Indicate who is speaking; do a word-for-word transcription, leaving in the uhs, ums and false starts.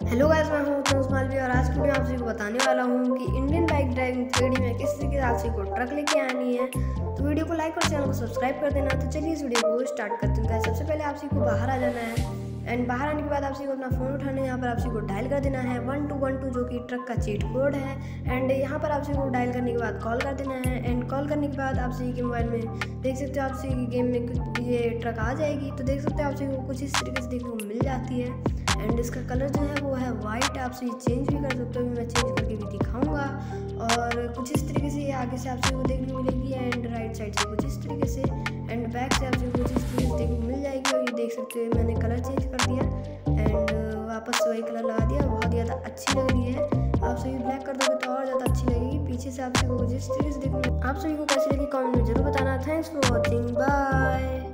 Speaker 1: Hello guys, मैं हूं तनुज मालवी और आज की वीडियो आप सभी को बताने वाला हूं कि Indian bike driving three D में किस तरीके से आप सभी को ट्रक लेके आनी है। तो वीडियो को लाइक और चैनल को सब्सक्राइब कर देना। तो चलिए इस वीडियो को स्टार्ट करते हैं। गाइस सबसे पहले आप सभी को बाहर आ जाना है एंड बाहर आने के बाद आप सभी को अपना फ़ोन उठाना है। यहाँ पर आप सभी को डायल कर देना है वन टू वन टू जो कि ट्रक का चीट कोड है। एंड यहाँ पर आप सभी को डायल करने के बाद कॉल कर देना है एंड कॉल करने के बाद आप सभी के मोबाइल में देख सकते हो आप सभी की गेम में ये ट्रक आ जाएगी। तो देख सकते हो आप सभी को कुछ इस तरीके से देखने को मिल जाती है एंड इसका कलर जो है वो है वाइट। आप सभी चेंज भी कर सकते हो, मैं चेंज करके भी दिखाऊंगा। और कुछ इस तरीके से आगे से आप सभी को देखने को मिलेगी एंड राइट साइड से कुछ इस तरीके से एंड बैक से आप सभी को कुछ इस तरीके से देखने को मिल जाएगी। और ये देख सकते हो मैंने कलर चेंज कर दिया एंड वापस से वही कलर लगा दिया। बहुत ज़्यादा अच्छी लग रही है। आप सभी ब्लैक कर दोगे तो और ज़्यादा अच्छी लगेगी। पीछे से आप सभी को कुछ इस तरीके से देखने आप सभी को कैसी लगी कमेंट में जरूर बताना। Thanks for watching, bye.